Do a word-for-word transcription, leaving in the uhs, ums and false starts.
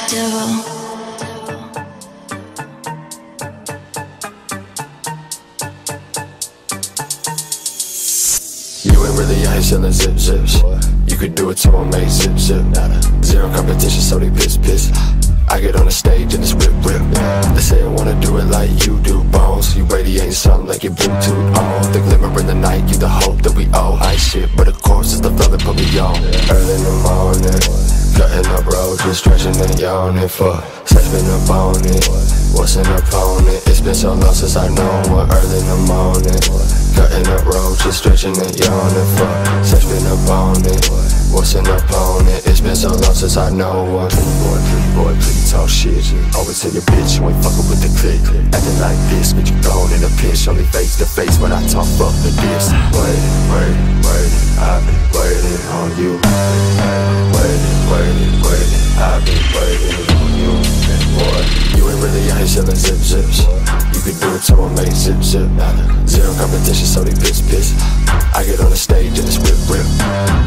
devil. You ain't really out here selling zip zips. You could do it to a mate, zip zip. Zero competition, so they piss piss. I get on the stage and it's rip rip. They say I wanna do it like you do, bones. You radiating something like your Bluetooth on. The glimmer in the night, you the hope that we owe. I ain't shit, but of course it's the flow that put me on. Early in the morning, cutting up roads, just stretching and yawning for sex been up on it. What's an opponent? It's been so long since I know one. Early in the morning, cutting up roads, just stretching and yawning for sex been up on it. What's an opponent? It's been so long since I know one. Pretty boy, pretty boy, pretty talk shit. Always tell your bitch you ain't fucking with the clique. Acting like this, but you gone in a pinch. Only face to face when I talk fuck the diss. Waiting, waiting, waiting, I've been waiting on you. Waiting, waiting, waiting, I've been waiting on you. And boy, you ain't really out here selling zip zips. You could do it to a mate, zip zip. Zero competition, so they piss piss. I get on the stage and it's rip rip.